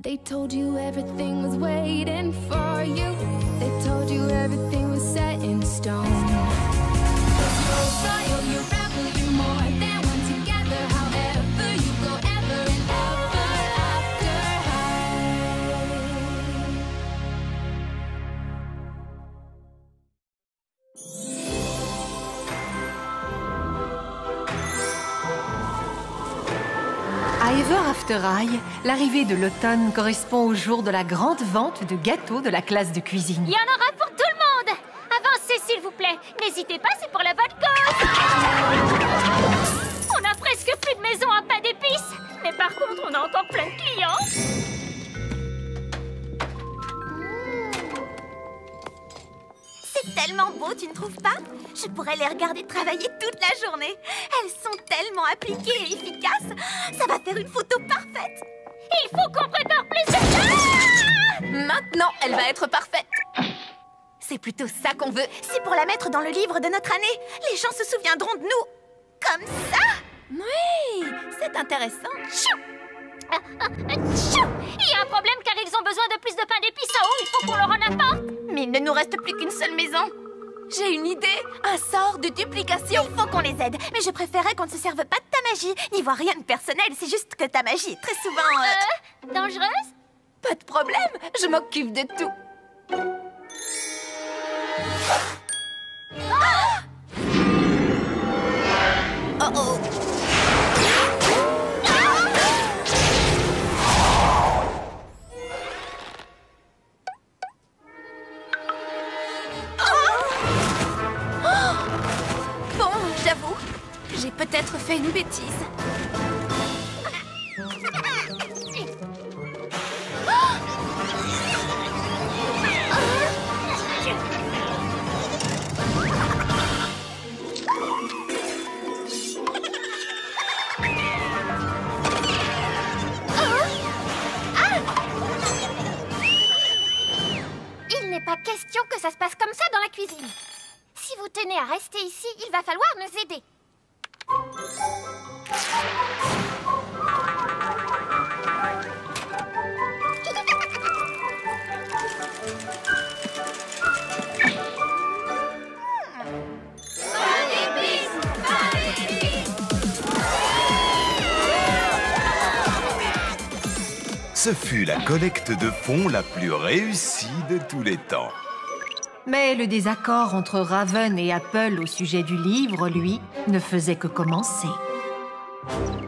They told you everything was waiting for you. They told you everything was set in stone. You're royal, you rebel, you more than one together. However you go, ever and ever after high. À Ever After High, l'arrivée de l'automne correspond au jour de la grande vente de gâteaux de la classe de cuisine. Il y en aura pour tout le monde. Avancez, s'il vous plaît. N'hésitez pas, c'est pour la bonne cause. On a presque plus de maison à pain d'épices. Mais par contre, on a encore plein de clients. C'est tellement beau, tu ne trouves pas? Je pourrais les regarder travailler toute la journée. Elles sont tellement appliquées et efficaces. Ça va faire une photo parfaite. Il faut qu'on prépare plus de... Maintenant, elle va être parfaite. C'est plutôt ça qu'on veut. C'est pour la mettre dans le livre de notre année. Les gens se souviendront de nous. Comme ça. Oui, c'est intéressant. Tchou! Il y a un problème car ils ont besoin de plus de pain d'épices en haut. Il faut qu'on leur en apporte. Mais il ne nous reste plus qu'une seule maison. J'ai une idée. Un sort de duplication. Il faut qu'on les aide. Mais je préférais qu'on ne se serve pas de ta magie. N'y vois rien de personnel. C'est juste que ta magie est très souvent... Dangereuse? Pas de problème. Je m'occupe de tout. Ah! Oh oh. Bon, j'avoue, j'ai peut-être fait une bêtise. Il n'est pas question que ça se passe comme ça dans la cuisine. Si vous tenez à rester ici, il va falloir nous aider. Ce fut la collecte de fonds la plus réussie de tous les temps. Mais le désaccord entre Raven et Apple au sujet du livre, lui, ne faisait que commencer.